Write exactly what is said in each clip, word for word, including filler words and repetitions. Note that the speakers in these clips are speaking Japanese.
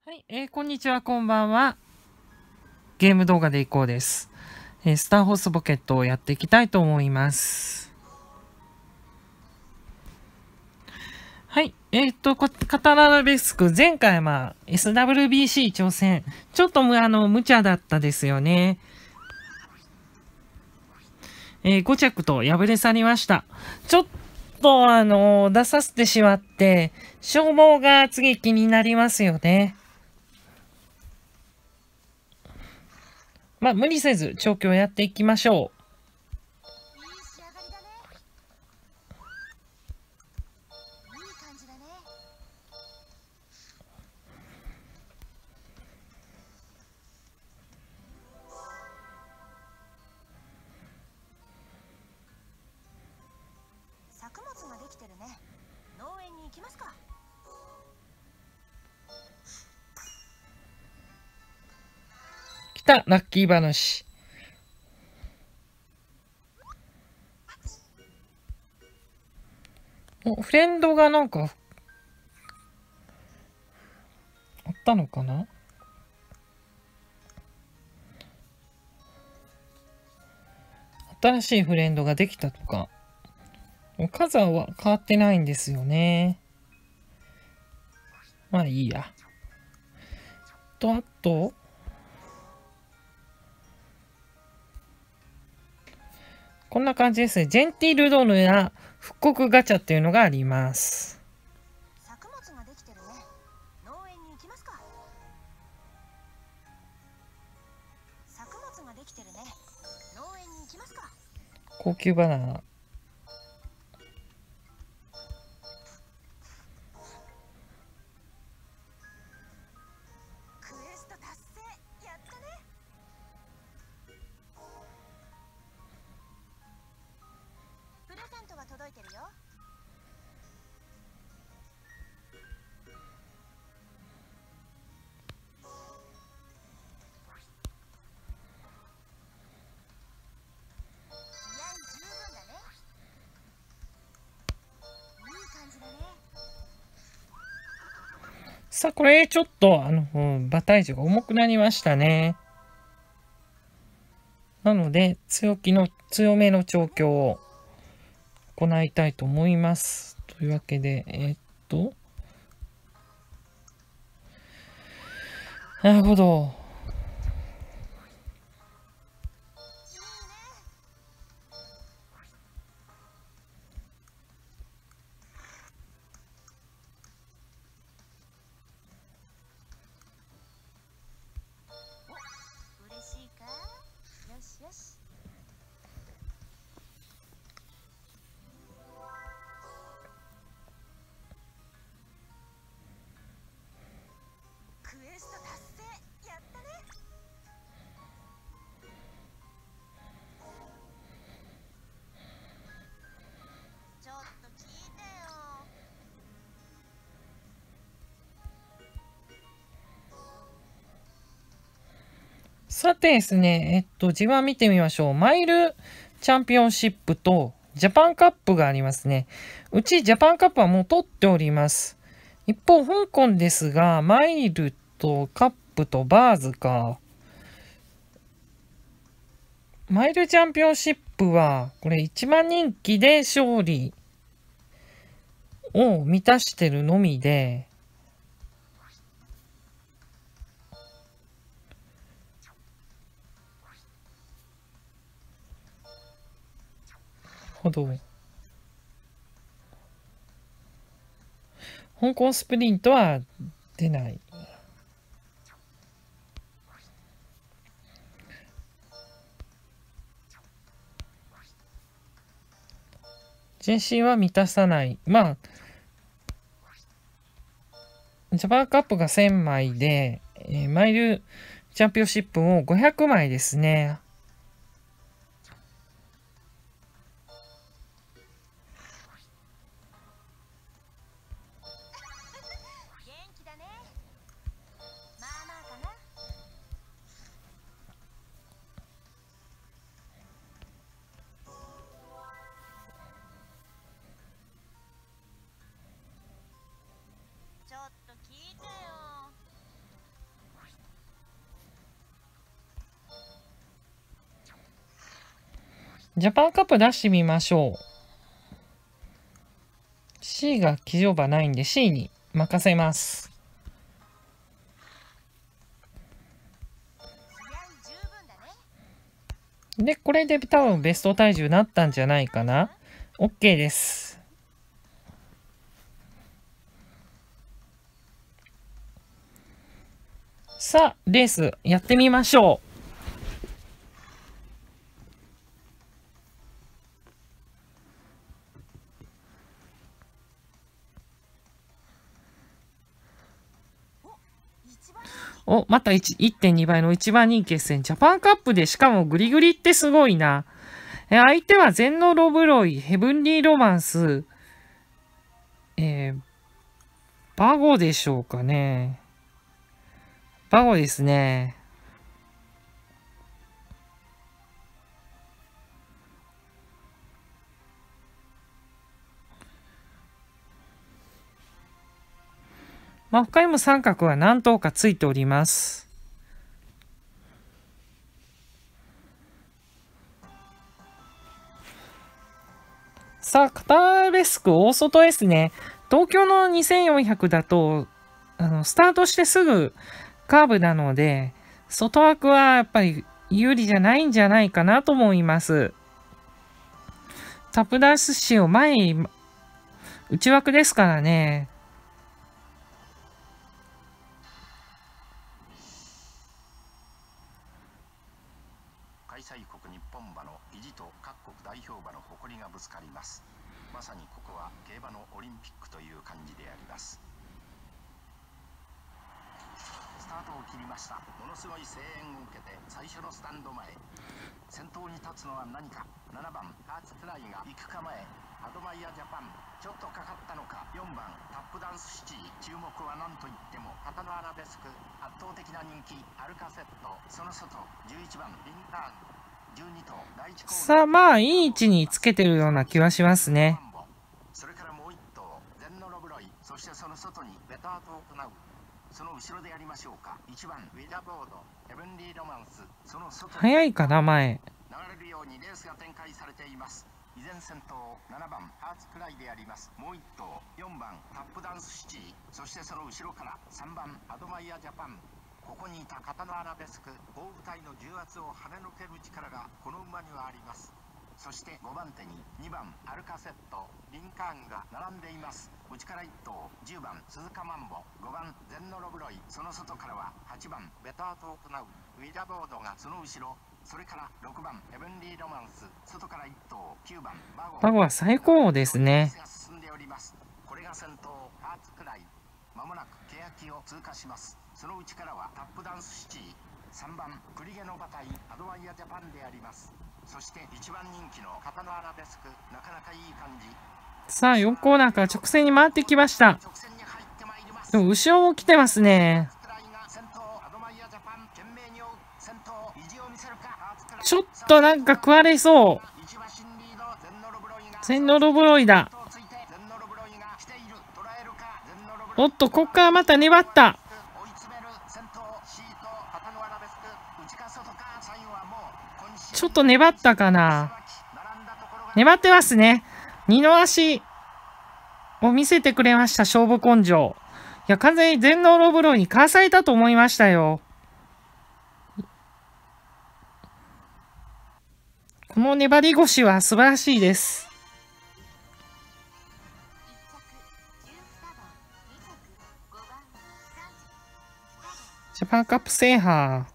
はい、えー、こんにちは、こんばんは。ゲーム動画でいこうです。えー、スターホースポケットをやっていきたいと思います。はい、えっ、ー、と、カタララベスク、前回は、まあ、エスダブリュービーシー 挑戦。ちょっとあの、無茶だったですよね。えー、ご着と敗れ去りました。ちょっとあの、出させてしまって、消耗が次気になりますよね。まあ、無理せず、調教やっていきましょう。 作物ができてるね。農園に行きますか。 来た、ラッキー話。お、フレンドがなんか、あったのかな？新しいフレンドができたとか。数は変わってないんですよね。まあいいや。と、あと、こんな感じですね。ジェンティルドヌや復刻ガチャっていうのがあります。 作物ができてるね。農園に行きますか。作物ができてるね。農園に行きますか。 高級バナナ。 クエスト達成。やったね。プレゼントが届いてるよ。 さあ、これちょっと、あの、馬体重が重くなりましたね。なので、強気の、強めの調教を行いたいと思います。というわけで、えー、っと、なるほど。 嬉しいか。よしよし。クエスト達成。やったね。ちょっと聞いてよ。 さてですね、えっと、じわ見てみましょう。マイルチャンピオンシップとジャパンカップがありますね。うちジャパンカップはもう取っております。一方、香港ですが、マイルとカップとバーズか。マイルチャンピオンシップは、これいちまん人気で勝利を満たしてるのみで、ほど。香港スプリントは出ない。人身は満たさない。まあ、ジャパンカップがせんまいで、えー、マイルチャンピオンシップもごひゃくまいですね。 元気だね。まあまあかな。ちょっと聞いてよ。 ジャパンカップ出してみましょう。C が騎乗馬ないんで C に任せます。で、これで多分ベスト体重になったんじゃないかな。OK です。さあ、レースやってみましょう。お、また いってんに 倍の一番人気決戦。ジャパンカップでしかもグリグリってすごいな。え相手は全ノロブロイ、ヘブンリーロマンス、えー、バゴでしょうかね。バゴですね。まあ、他にも三角は何頭かついております。さあ、カタレスク大外ですね。東京のにせんよんひゃくだと、あの、スタートしてすぐカーブなので、外枠はやっぱり有利じゃないんじゃないかなと思います。タップダンスシを前に、内枠ですからね。 開催国日本馬の意地と各国代表馬の誇りがぶつかります。まさにここは競馬のオリンピックという感じであります。スタートを切りました。ものすごい声援を受けて最初のスタンド前、先頭に立つのは何か。ななばんハーツフライが行く構え、アドマイヤジャパンちょっとかかったのか。よんばんタップダンスシティ、注目は何といってもカタナアラベスク、圧倒的な人気アルカセット、その外じゅういちばんリンカーン、じゅうに頭第一コーナー。 さあ、まあいい位置につけてるような気はしますね。 それからもういっ頭ゼンノロブロイ、そしてその外にベタートを行う。その後ろでやりましょうか。いちばんウィダボード、ヘブンリーロマンス、その外早いかな前。 流れるようにレースが展開されています。依然先頭ななばんハーツクライであります。もういっ頭よんばんタップダンスシティ、そしてその後ろからさんばんアドマイヤジャパン。ここにいたカタナアラベスク、大舞台の重圧を跳ね抜ける力がこの馬にはあります。そしてごばん手ににばんアルカセット、リンカーンが並んでいます。内からいっ頭じゅうばん鈴鹿マンボ、ごばんゼンノロブロイ、その外からははちばんベタートを行うウィダボードがその後ろ、それからろくばんヘブンリーロマンス、外からいっ頭きゅうばんバゴ。 バゴは最高ですね。 進んでおります。これが先頭ハーツクライ、まもなく欅を通過します。その内からはタップダンスシティ、さんばんクリゲの馬体アドワイヤジャパンであります。そしていちばん人気のカタナアラベスク、なかなかいい感じ。 さあよんコーナーから直線に回ってきました。でも後ろも来てますね。ちょっとなんか食われそう。ゼンノロブロイだ。おっとこっからまた粘った。ちょっと粘ったかな。粘ってますね。二の足を見せてくれました、勝負根性。いや、完全に全ノロブロイにかわされたと思いましたよ。この粘り腰は素晴らしいです。ジャパンカップ制覇。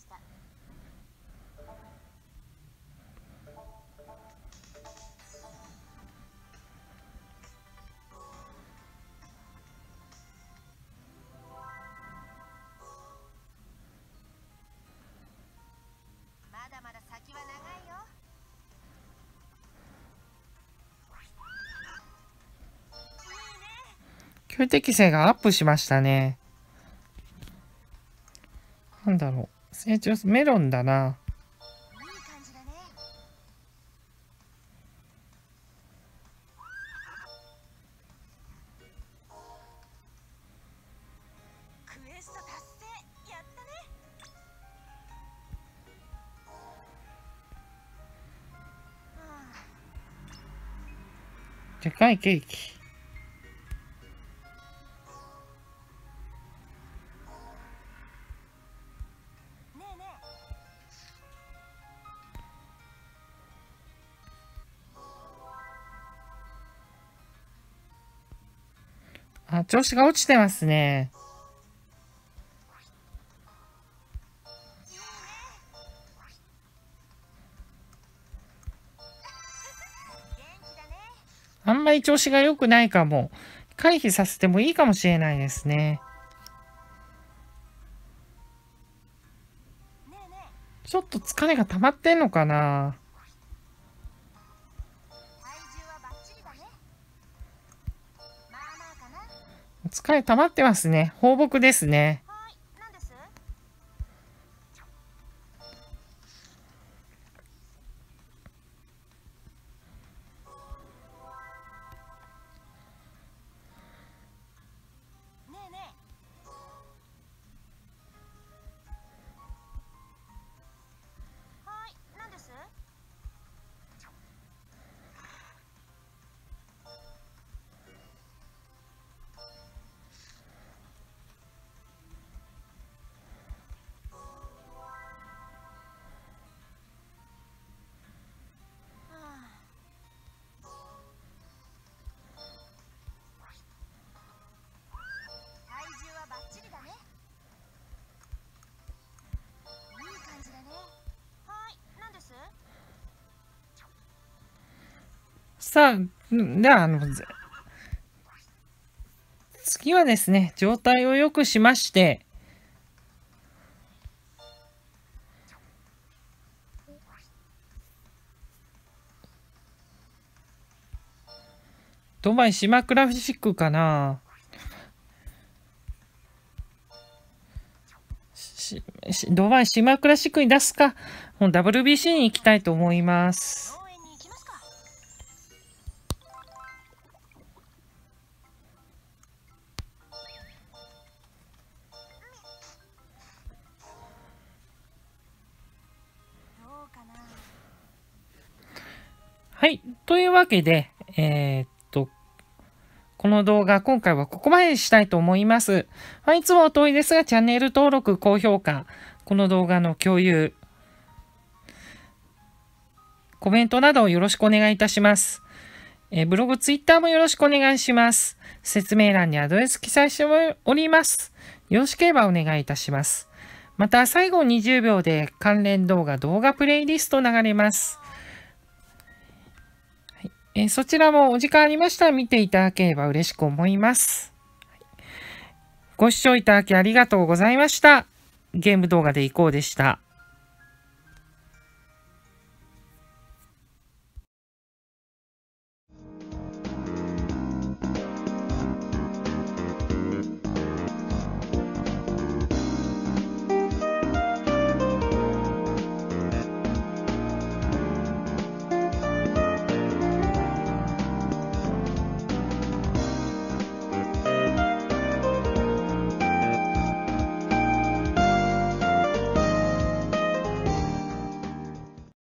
強敵性がアップしましたね。なんだろう。成長すメロンだな。 でかいケーキ。 ねえねあ、調子が落ちてますね。あんまり調子が良くないかも。回避させてもいいかもしれないですね。 えねえねえ、 ちょっと疲れが溜まってんのかな。 体重はバッチリだね。まあまあかな。 疲れ溜まってますね。放牧ですね。 はーい、なんです？ねえねえ、はーい、なんです？はあ、体重はバッチリだね。いい感じだね。はーい、なんです？ さあ、んでは、あの、ぜ次はですね、状態を良くしまして、ドバイ島クラシックかな。ししドバイ島クラシックに出すか、もう ダブリュービーシー に行きたいと思います。 農園に行きますか。どうかな。 はい。というわけで、えーっと、この動画、今回はここまでにしたいと思います。まあ、いつもお通りですが、チャンネル登録、高評価、この動画の共有、コメントなどをよろしくお願いいたします。えーブログ、ツイッターもよろしくお願いします。説明欄にアドレス記載しております。よろしければお願いいたします。また、最後にじゅうびょうで関連動画、動画プレイリスト流れます。はいえーそちらもお時間ありましたら見ていただければ嬉しく思います。ご視聴いただきありがとうございました。ゲーム動画でいこうでした。